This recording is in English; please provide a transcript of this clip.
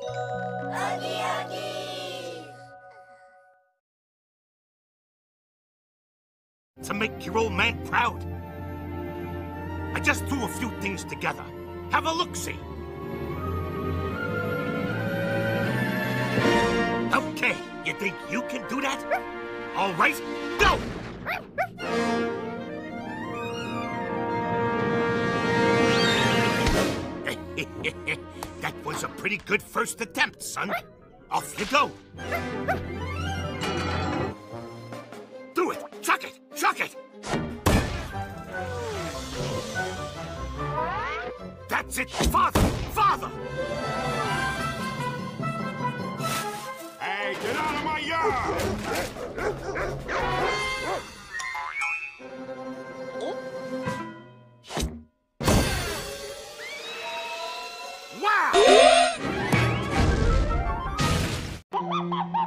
Oggy, Oggy! To make your old man proud. I just threw a few things together. Have a look-see. Okay, you think you can do that? All right, go! That was a pretty good first attempt, son. Off you go. Do it! Chuck it! Chuck it! That's it! Father! Father! Hey, get out of my yard! Wow!